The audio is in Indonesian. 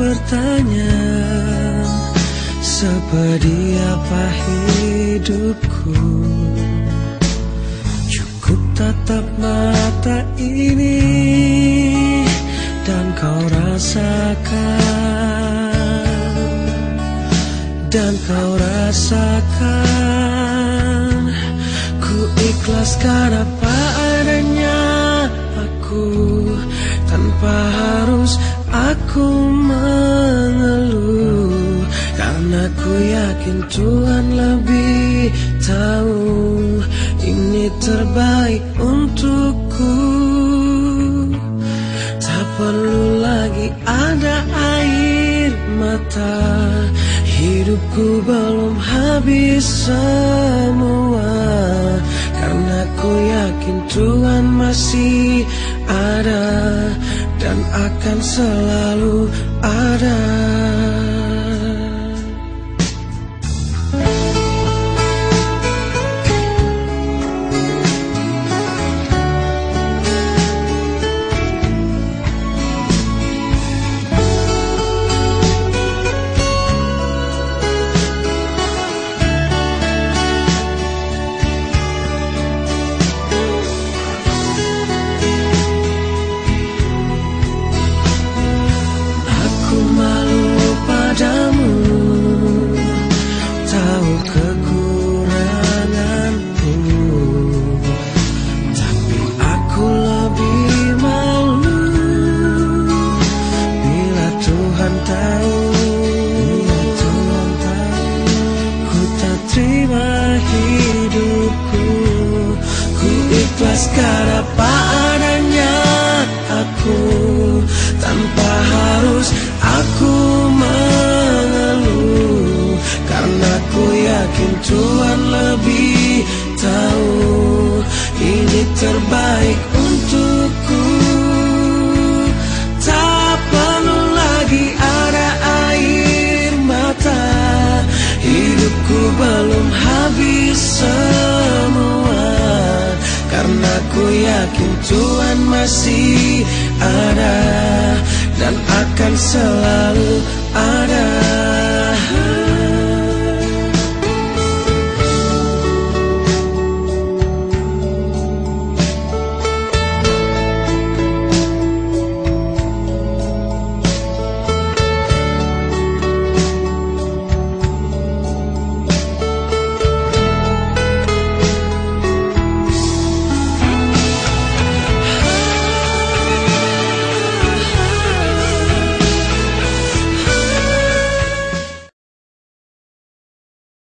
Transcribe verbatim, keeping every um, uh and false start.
bertanya, seperti apa hidupku. Cukup tatap mata ini dan kau rasakan, dan kau rasakan. Ku ikhlaskan apa adanya aku, tanpa harus aku mengeluh, karena ku yakin Tuhan lebih tahu ini terbaik untukku. Tak perlu lagi ada air mata, hidupku belum habis semua, karena ku yakin Tuhan masih ada dan akan selalu ada. Ikhlaskan apa adanya aku, tanpa harus aku mengeluh, karena ku yakin Tuhan lebih tahu ini terbaik untukku. Tak perlu lagi ada air mata, hidupku belum habis semua, karena ku yakin Tuhan masih ada dan akan selalu ada.